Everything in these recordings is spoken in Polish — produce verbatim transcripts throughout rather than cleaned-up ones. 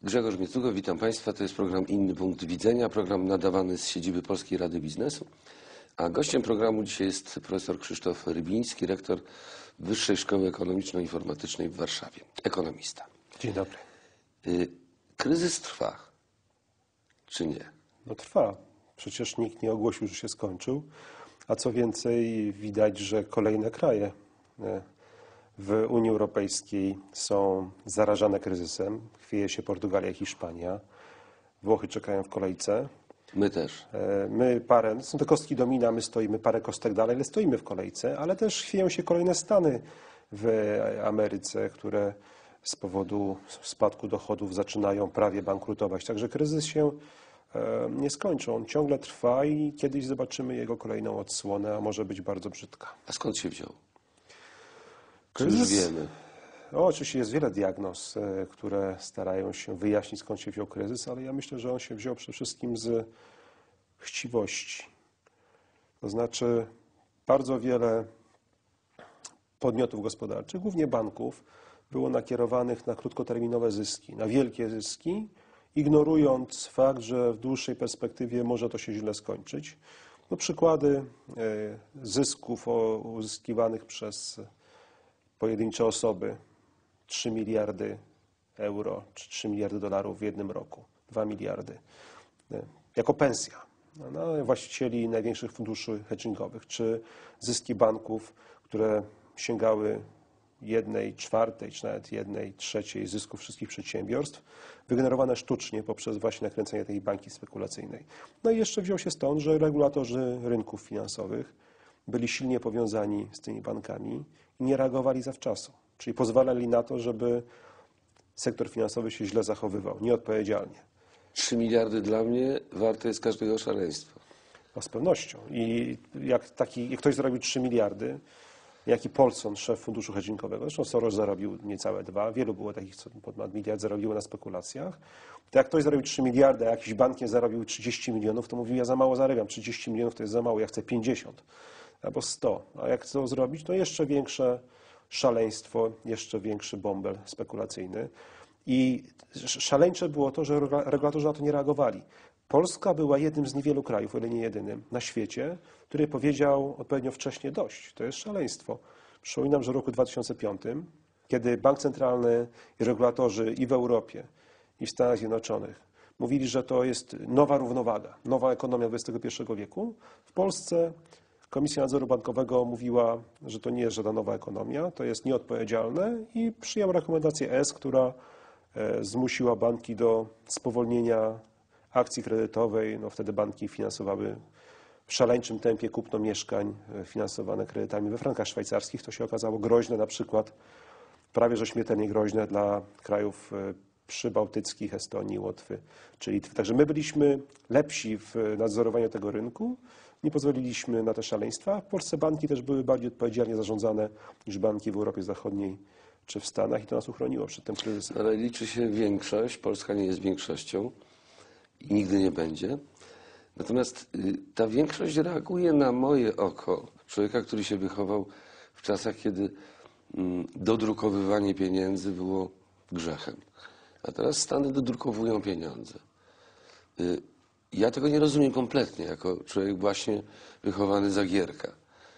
Grzegorz Miecugo, witam Państwa. To jest program Inny Punkt Widzenia, program nadawany z siedziby Polskiej Rady Biznesu. A gościem programu dzisiaj jest profesor Krzysztof Rybiński, rektor Wyższej Szkoły Ekonomiczno-Informatycznej w Warszawie. Ekonomista. Dzień dobry. Kryzys trwa, czy nie? No trwa. Przecież nikt nie ogłosił, że się skończył. A co więcej, widać, że kolejne kraje w Unii Europejskiej są zarażane kryzysem. Chwieje się Portugalia i Hiszpania. Włochy czekają w kolejce. My też. My parę, są te kostki domina, my stoimy parę kostek dalej, ale stoimy w kolejce, ale też chwieją się kolejne stany w Ameryce, które z powodu spadku dochodów zaczynają prawie bankrutować. Także kryzys się nie skończy. On ciągle trwa i kiedyś zobaczymy jego kolejną odsłonę, a może być bardzo brzydka. A skąd się wziął? Kryzys? Czy już wiemy? O, oczywiście jest wiele diagnoz, które starają się wyjaśnić, skąd się wziął kryzys, ale ja myślę, że on się wziął przede wszystkim z chciwości. To znaczy bardzo wiele podmiotów gospodarczych, głównie banków, było nakierowanych na krótkoterminowe zyski, na wielkie zyski, ignorując fakt, że w dłuższej perspektywie może to się źle skończyć. No, przykłady zysków uzyskiwanych przez pojedyncze osoby, trzy miliardy euro czy trzy miliardy dolarów w jednym roku, dwa miliardy, jako pensja no, właścicieli największych funduszy hedgingowych, czy zyski banków, które sięgały jednej czwartej, czy nawet jednej trzeciej zysków wszystkich przedsiębiorstw, wygenerowane sztucznie poprzez właśnie nakręcenie tej bańki spekulacyjnej. No i jeszcze wziął się stąd, że regulatorzy rynków finansowych byli silnie powiązani z tymi bankami i nie reagowali zawczasu, czyli pozwalali na to, żeby sektor finansowy się źle zachowywał, nieodpowiedzialnie. Trzy miliardy dla mnie warte jest każdego szaleństwa. No, z pewnością. I jak, taki, jak ktoś zarobił trzy miliardy, jak i Paulson, szef funduszu hedgingowego, zresztą Soros zarobił niecałe dwa, wielu było takich, co ponad miliard zarobiło na spekulacjach, to jak ktoś zarobił trzy miliardy, a jakiś bankier zarobił trzydzieści milionów, to mówił, ja za mało zarabiam, trzydzieści milionów to jest za mało, ja chcę pięćdziesiąt albo sto. A jak chcą zrobić, to jeszcze większe szaleństwo, jeszcze większy bąbel spekulacyjny. I szaleńcze było to, że regulatorzy na to nie reagowali. Polska była jednym z niewielu krajów, o ile nie jedynym, na świecie, który powiedział odpowiednio wcześnie dość. To jest szaleństwo. Przypominam, że w roku dwa tysiące piątym, kiedy Bank Centralny i regulatorzy i w Europie, i w Stanach Zjednoczonych mówili, że to jest nowa równowaga, nowa ekonomia dwudziestego pierwszego wieku, w Polsce Komisja Nadzoru Bankowego mówiła, że to nie jest żadna nowa ekonomia, to jest nieodpowiedzialne i przyjęła rekomendację E S, która zmusiła banki do spowolnienia akcji kredytowej. No, wtedy banki finansowały w szaleńczym tempie kupno mieszkań finansowane kredytami we frankach szwajcarskich. To się okazało groźne, na przykład prawie że śmiertelnie groźne dla krajów przybałtyckich, Estonii, Łotwy czy Litwy. Także my byliśmy lepsi w nadzorowaniu tego rynku, nie pozwoliliśmy na te szaleństwa. W Polsce banki też były bardziej odpowiedzialnie zarządzane niż banki w Europie Zachodniej czy w Stanach i to nas uchroniło przed tym kryzysem. Ale liczy się większość, Polska nie jest większością i nigdy nie będzie. Natomiast ta większość reaguje na moje oko człowieka, który się wychował w czasach, kiedy dodrukowywanie pieniędzy było grzechem. A teraz Stany dodrukowują pieniądze. Ja tego nie rozumiem kompletnie, jako człowiek właśnie wychowany za Gierka.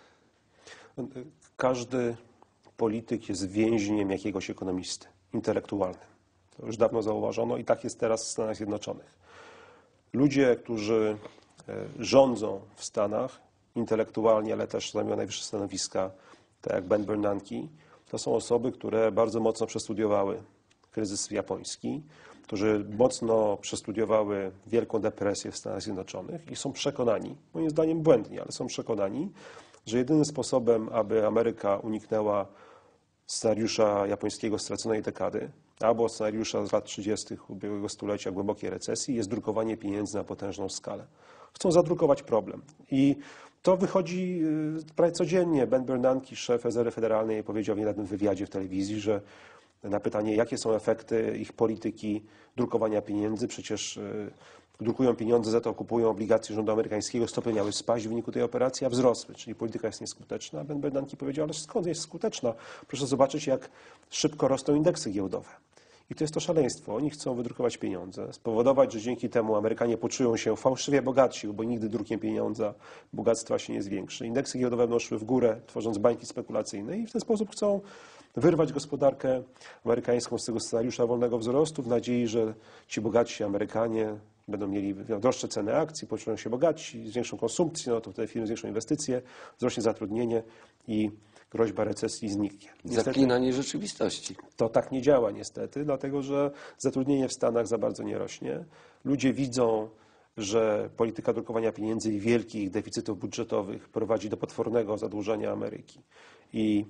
Każdy polityk jest więźniem jakiegoś ekonomisty intelektualnym. To już dawno zauważono i tak jest teraz w Stanach Zjednoczonych. Ludzie, którzy rządzą w Stanach intelektualnie, ale też zajmują najwyższe stanowiska, tak jak Ben Bernanke, to są osoby, które bardzo mocno przestudiowały kryzys japoński, którzy mocno przestudiowały Wielką Depresję w Stanach Zjednoczonych i są przekonani, moim zdaniem błędnie, ale są przekonani, że jedynym sposobem, aby Ameryka uniknęła scenariusza japońskiego straconej dekady, albo scenariusza z lat trzydziestych ubiegłego stulecia głębokiej recesji, jest drukowanie pieniędzy na potężną skalę. Chcą zadrukować problem. I to wychodzi prawie codziennie. Ben Bernanke, szef Rezerwy Federalnej, powiedział w niedawnym wywiadzie w telewizji, że na pytanie, jakie są efekty ich polityki drukowania pieniędzy, przecież drukują pieniądze, za to kupują obligacje rządu amerykańskiego, stopy miały spaść w wyniku tej operacji, a wzrosły, czyli polityka jest nieskuteczna. Ben Bernanke powiedział, ale skąd jest skuteczna? Proszę zobaczyć, jak szybko rosną indeksy giełdowe. I to jest to szaleństwo. Oni chcą wydrukować pieniądze, spowodować, że dzięki temu Amerykanie poczują się fałszywie bogatsi, bo nigdy drukiem pieniądza bogactwa się nie zwiększy. Indeksy giełdowe będą szły w górę, tworząc bańki spekulacyjne i w ten sposób chcą wyrwać gospodarkę amerykańską z tego scenariusza wolnego wzrostu w nadziei, że ci bogatsi Amerykanie będą mieli droższe ceny akcji, poczują się bogatsi, zwiększą konsumpcję, no to wtedy firmy zwiększą inwestycje, wzrośnie zatrudnienie i groźba recesji zniknie. Niestety, Zaklinanie rzeczywistości. to tak nie działa niestety, dlatego że zatrudnienie w Stanach za bardzo nie rośnie. Ludzie widzą, że polityka drukowania pieniędzy i wielkich deficytów budżetowych prowadzi do potwornego zadłużenia Ameryki. I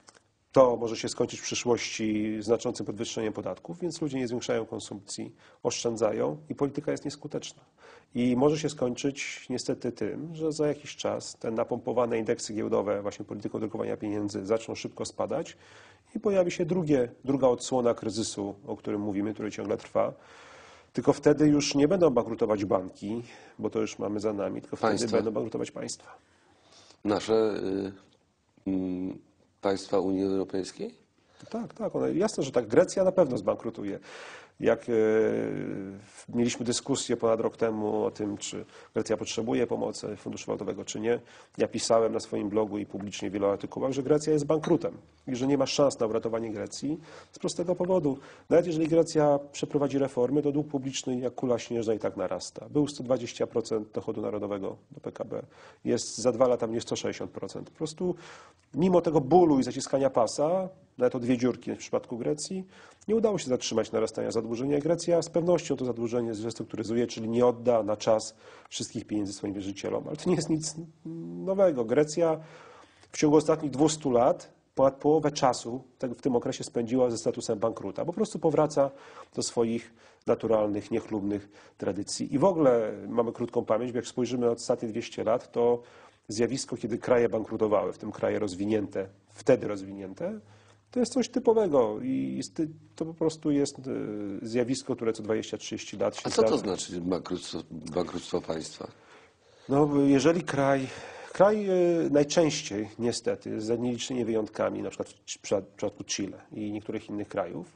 to może się skończyć w przyszłości znaczącym podwyższeniem podatków, więc ludzie nie zwiększają konsumpcji, oszczędzają i polityka jest nieskuteczna. I może się skończyć niestety tym, że za jakiś czas te napompowane indeksy giełdowe właśnie polityką drukowania pieniędzy zaczną szybko spadać i pojawi się drugie, druga odsłona kryzysu, o którym mówimy, który ciągle trwa. Tylko wtedy już nie będą bankrutować banki, bo to już mamy za nami, tylko wtedy Państwa. będą bankrutować państwa. Nasze y, y, państwa Unii Europejskiej? Tak, tak. One, jasne, że tak. Grecja na pewno zbankrutuje. Jak e, mieliśmy dyskusję ponad rok temu o tym, czy Grecja potrzebuje pomocy Funduszu Walutowego, czy nie, ja pisałem na swoim blogu i publicznie w wielu artykułach, że Grecja jest bankrutem i że nie ma szans na uratowanie Grecji z prostego powodu. Nawet jeżeli Grecja przeprowadzi reformy, to dług publiczny jak kula śnieżna i tak narasta. Był sto dwadzieścia procent dochodu narodowego do P K B. Jest za dwa lata mnie sto sześćdziesiąt procent. Po prostu mimo tego bólu i zaciskania pasa, nawet o dwie dziurki w przypadku Grecji, nie udało się zatrzymać narastania zadłużenia. Grecja z pewnością to zadłużenie zrestrukturyzuje, czyli nie odda na czas wszystkich pieniędzy swoim wierzycielom. Ale to nie jest nic nowego. Grecja w ciągu ostatnich dwustu lat ponad połowę czasu w tym okresie spędziła ze statusem bankruta. Po prostu powraca do swoich naturalnych, niechlubnych tradycji. I w ogóle mamy krótką pamięć, bo jak spojrzymy na ostatnie dwieście lat, to zjawisko, kiedy kraje bankrutowały, w tym kraje rozwinięte, wtedy rozwinięte, to jest coś typowego i jest, to po prostu jest zjawisko, które co dwadzieścia trzydzieści lat się A co to zdarza. znaczy bankructwo, bankructwo państwa? No, jeżeli kraj, kraj e, najczęściej niestety, z nielicznymi wyjątkami, na przykład w przypadku Chile i niektórych innych krajów,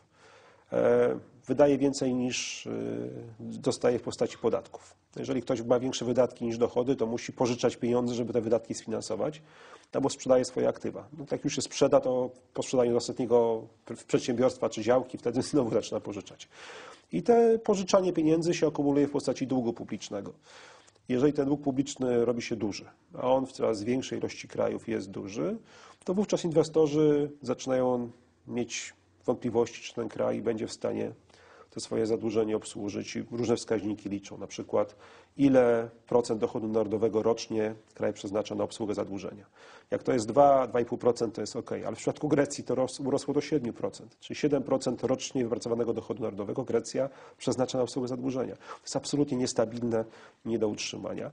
e, wydaje więcej niż e, dostaje w postaci podatków. Jeżeli ktoś ma większe wydatki niż dochody, to musi pożyczać pieniądze, żeby te wydatki sfinansować, albo sprzedaje swoje aktywa. No, jak już się sprzeda, to po sprzedaniu do ostatniego przedsiębiorstwa czy działki, wtedy znowu zaczyna pożyczać. I te pożyczanie pieniędzy się akumuluje w postaci długu publicznego. Jeżeli ten dług publiczny robi się duży, a on w coraz większej ilości krajów jest duży, to wówczas inwestorzy zaczynają mieć wątpliwości, czy ten kraj będzie w stanie to swoje zadłużenie obsłużyć i różne wskaźniki liczą. Na przykład ile procent dochodu narodowego rocznie kraj przeznacza na obsługę zadłużenia. Jak to jest dwa do dwóch i pół procent, to jest ok, ale w przypadku Grecji to urosło do siedem procent, czyli siedem procent rocznie wypracowanego dochodu narodowego Grecja przeznacza na obsługę zadłużenia. To jest absolutnie niestabilne, nie do utrzymania.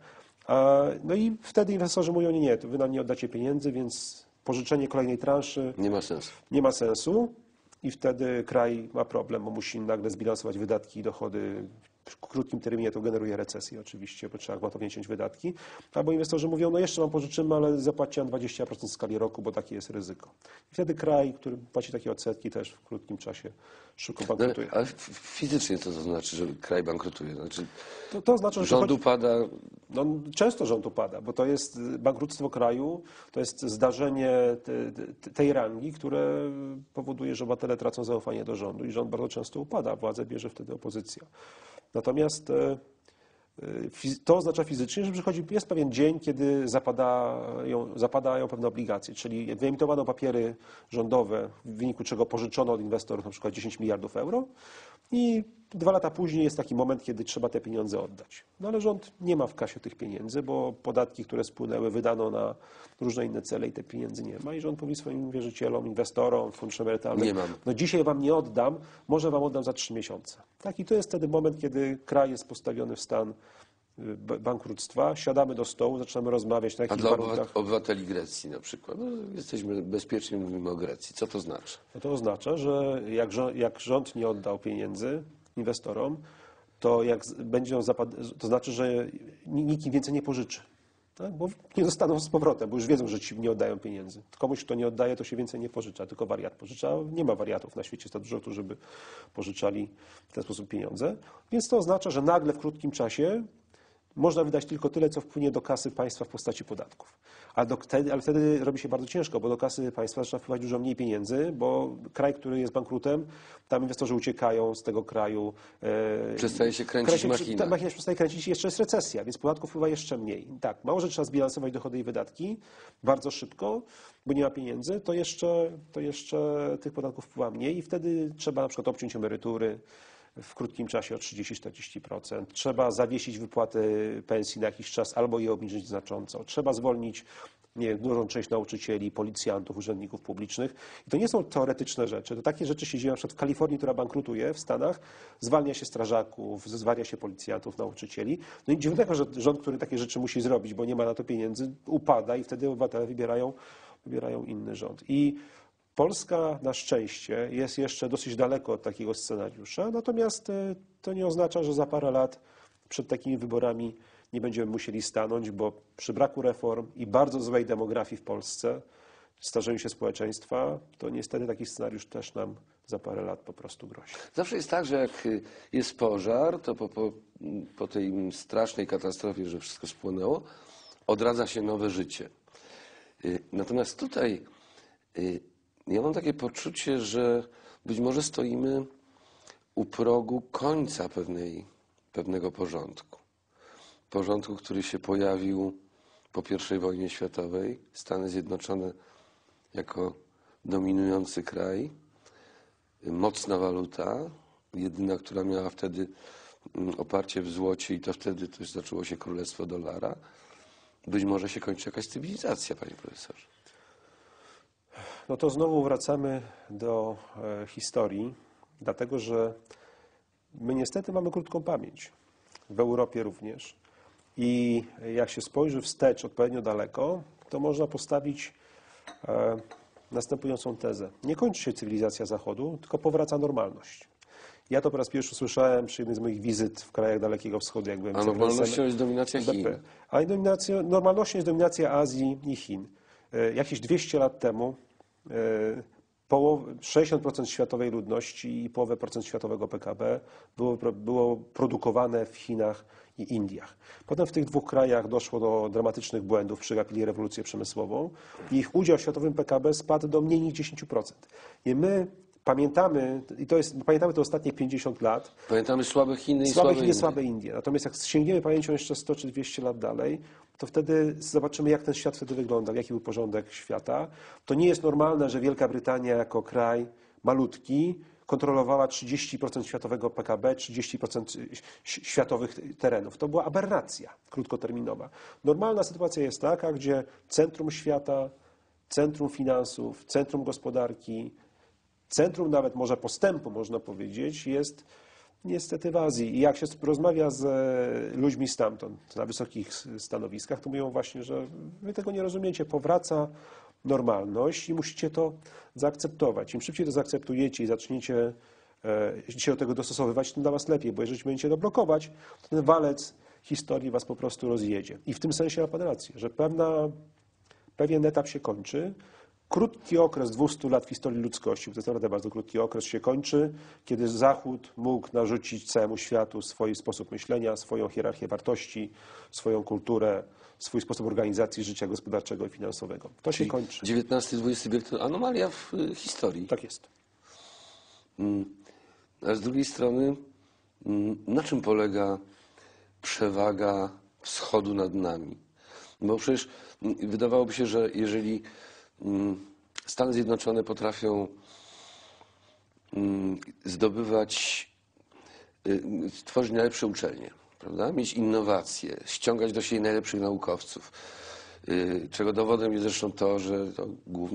No i wtedy inwestorzy mówią, nie, nie, to wy nam nie oddacie pieniędzy, więc pożyczenie kolejnej transzy Nie ma sensu. nie ma sensu. I wtedy kraj ma problem, bo musi nagle zbilansować wydatki i dochody. W krótkim terminie to generuje recesję oczywiście, bo trzeba gwałtownie ciąć wydatki. Albo inwestorzy mówią, no jeszcze wam pożyczymy, ale zapłacicie nam dwadzieścia procent w skali roku, bo takie jest ryzyko. I wtedy kraj, który płaci takie odsetki, też w krótkim czasie szybko No, bankrutuje. ale fizycznie co to znaczy, że kraj bankrutuje? Znaczy, To, to znaczy, że rząd chodzi... upada, No, często rząd upada, bo to jest bankructwo kraju, to jest zdarzenie te, te, tej rangi, które powoduje, że obywatele tracą zaufanie do rządu i rząd bardzo często upada, władzę bierze wtedy opozycja. Natomiast e, to oznacza fizycznie, że przychodzi, jest pewien dzień, kiedy zapadają, zapadają pewne obligacje, czyli wyemitowano papiery rządowe, w wyniku czego pożyczono od inwestorów na przykład dziesięć miliardów euro i dwa lata później jest taki moment, kiedy trzeba te pieniądze oddać. No ale rząd nie ma w kasie tych pieniędzy, bo podatki, które spłynęły, wydano na różne inne cele i te pieniędzy nie ma. I rząd mówi swoim wierzycielom, inwestorom, funduszom emerytalnym, Nie mam. no dzisiaj wam nie oddam, może wam oddam za trzy miesiące. Tak, i to jest wtedy moment, kiedy kraj jest postawiony w stan bankructwa, siadamy do stołu, zaczynamy rozmawiać, na a jakich dla warunkach. obywateli Grecji na przykład, no, jesteśmy bezpieczni, mówimy o Grecji. Co to znaczy? No to oznacza, że jak rząd, jak rząd nie oddał pieniędzy inwestorom, to jak z- będzie on zapad... to znaczy, że ni- nikt im więcej nie pożyczy. Tak? Bo nie dostaną z powrotem, bo już wiedzą, że ci nie oddają pieniędzy. Komuś, kto nie oddaje, to się więcej nie pożycza, tylko wariat pożycza. Nie ma wariatów na świecie, jest to dużo, którzy by pożyczali w ten sposób pieniądze. Więc to oznacza, że nagle w krótkim czasie można wydać tylko tyle, co wpłynie do kasy państwa w postaci podatków. Ale, do, wtedy, ale wtedy robi się bardzo ciężko, bo do kasy państwa zaczyna wpływać dużo mniej pieniędzy, bo kraj, który jest bankrutem, tam inwestorzy uciekają z tego kraju. E, Przestaje się kręcić kręci- machina. Ta machina się przestaje kręcić i jeszcze jest recesja, więc podatków wpływa jeszcze mniej. Tak, mało, że trzeba zbilansować dochody i wydatki bardzo szybko, bo nie ma pieniędzy, to jeszcze, to jeszcze tych podatków wpływa mniej i wtedy trzeba na przykład obciąć emerytury w krótkim czasie o trzydzieści do czterdziestu procent. Trzeba zawiesić wypłaty pensji na jakiś czas albo je obniżyć znacząco. Trzeba zwolnić nie wiem, dużą część nauczycieli, policjantów, urzędników publicznych. I to nie są teoretyczne rzeczy. To takie rzeczy się dzieją na przykład w Kalifornii, która bankrutuje, w Stanach. Zwalnia się strażaków, zwalnia się policjantów, nauczycieli. No i dziwnego, że rząd, który takie rzeczy musi zrobić, bo nie ma na to pieniędzy, upada i wtedy obywatele wybierają, wybierają inny rząd. I Polska na szczęście jest jeszcze dosyć daleko od takiego scenariusza, natomiast to nie oznacza, że za parę lat przed takimi wyborami nie będziemy musieli stanąć, bo przy braku reform i bardzo złej demografii w Polsce, starzeniu się społeczeństwa, to niestety taki scenariusz też nam za parę lat po prostu grozi. Zawsze jest tak, że jak jest pożar, to po, po, po tej strasznej katastrofie, że wszystko spłonęło, odradza się nowe życie. Natomiast tutaj ja mam takie poczucie, że być może stoimy u progu końca pewnej, pewnego porządku. Porządku, który się pojawił po pierwszej wojnie światowej. Stany Zjednoczone jako dominujący kraj, mocna waluta, jedyna, która miała wtedy oparcie w złocie i to wtedy też zaczęło się królestwo dolara. Być może się kończy jakaś cywilizacja, panie profesorze. No to znowu wracamy do e, historii, dlatego że my niestety mamy krótką pamięć. W Europie również. I jak się spojrzy wstecz odpowiednio daleko, to można postawić e, następującą tezę. Nie kończy się cywilizacja Zachodu, tylko powraca normalność. Ja to po raz pierwszy słyszałem przy jednej z moich wizyt w krajach Dalekiego Wschodu. Jak byłem A normalnością jest dominacja Chin. A dominacja, normalnością jest dominacja Azji i Chin. E, jakieś dwieście lat temu e, Połow, sześćdziesiąt procent światowej ludności i połowę procent światowego P K B było, było produkowane w Chinach i Indiach. Potem w tych dwóch krajach doszło do dramatycznych błędów, przegapili rewolucję przemysłową i ich udział w światowym P K B spadł do mniej niż dziesięć procent. I my pamiętamy, i to jest, pamiętamy te ostatnie pięćdziesiąt lat. Pamiętamy słabe Chiny i słabe słabe Chiny, Indie. słabe Indie. Natomiast jak sięgniemy pamięcią jeszcze sto czy dwieście lat dalej, to wtedy zobaczymy, jak ten świat wtedy wyglądał, jaki był porządek świata. To nie jest normalne, że Wielka Brytania jako kraj malutki kontrolowała trzydzieści procent światowego P K B, trzydzieści procent światowych terenów. To była aberracja krótkoterminowa. Normalna sytuacja jest taka, gdzie centrum świata, centrum finansów, centrum gospodarki, centrum nawet może postępu, można powiedzieć, jest niestety w Azji. I jak się rozmawia z ludźmi stamtąd, na wysokich stanowiskach, to mówią właśnie, że wy tego nie rozumiecie. Powraca normalność i musicie to zaakceptować. Im szybciej to zaakceptujecie i zaczniecie się do tego dostosowywać, tym dla was lepiej, bo jeżeli będziecie to blokować, to ten walec historii was po prostu rozjedzie. I w tym sensie ma pan rację, że pewna, pewien etap się kończy. Krótki okres dwustu lat w historii ludzkości, to jest naprawdę bardzo krótki okres, się kończy, kiedy Zachód mógł narzucić całemu światu swój sposób myślenia, swoją hierarchię wartości, swoją kulturę, swój sposób organizacji życia gospodarczego i finansowego. To się kończy. dziewiętnasty dwudziesty wiek to anomalia w historii. Tak jest. A z drugiej strony, na czym polega przewaga wschodu nad nami? Bo przecież wydawałoby się, że jeżeli Stany Zjednoczone potrafią zdobywać, tworzyć najlepsze uczelnie, prawda? Mieć innowacje, ściągać do siebie najlepszych naukowców, czego dowodem jest zresztą to, że to głównie